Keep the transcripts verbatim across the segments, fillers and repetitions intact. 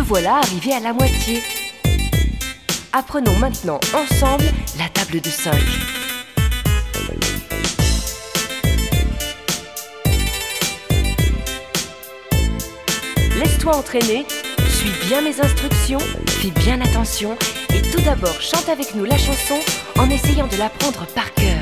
voilà arrivés à la moitié. Apprenons maintenant ensemble la table de cinq. Laisse-toi entraîner, suis bien mes instructions, fais bien attention et tout d'abord chante avec nous la chanson en essayant de l'apprendre par cœur.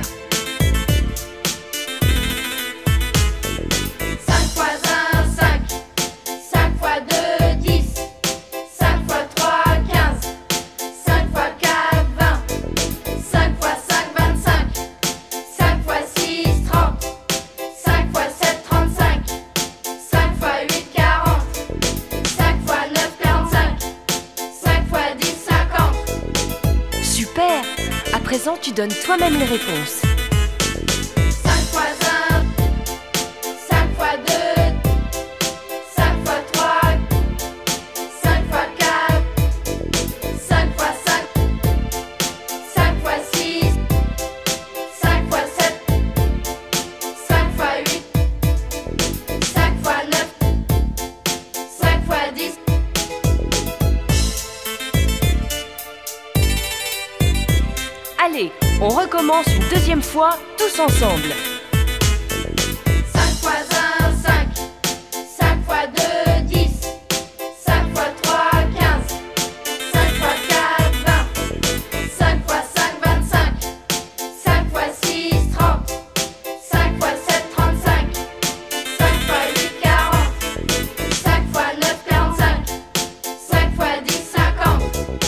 Super! À présent, tu donnes toi-même les réponses. cinq fois un, cinq fois deux, cinq fois trois, cinq fois quatre, cinq fois cinq, cinq fois six, cinq fois sept, cinq fois huit, cinq fois neuf, cinq fois dix. Allez, on recommence une deuxième fois, tous ensemble. cinq fois un, cinq, cinq fois deux, dix, cinq fois trois, quinze, cinq fois quatre, vingt, cinq fois cinq, vingt-cinq, cinq fois six, trente, cinq fois sept, trente-cinq, cinq fois huit, quarante, cinq fois neuf, quarante-cinq, cinq fois dix, cinquante.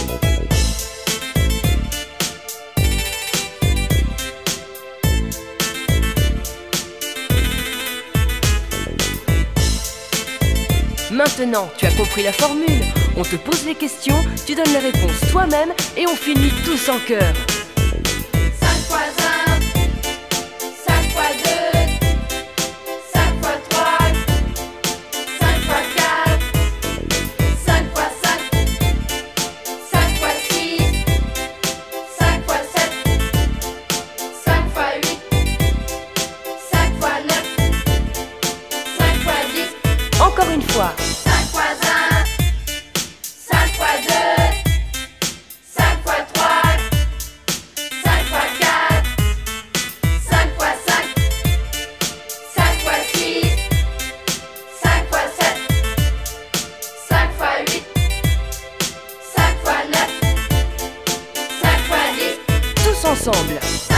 Maintenant, tu as compris la formule. On te pose les questions, tu donnes les réponses toi-même et on finit tous en chœur. cinq fois un, cinq fois deux, cinq fois trois, cinq fois quatre, cinq fois cinq, cinq fois six, cinq fois sept, cinq fois huit, cinq fois neuf, cinq fois dix. Encore une fois. cinq fois un, cinq fois deux, cinq fois trois, cinq fois quatre, cinq fois cinq, cinq fois six, cinq fois sept, cinq fois huit, cinq fois neuf, cinq fois dix. Tous ensemble.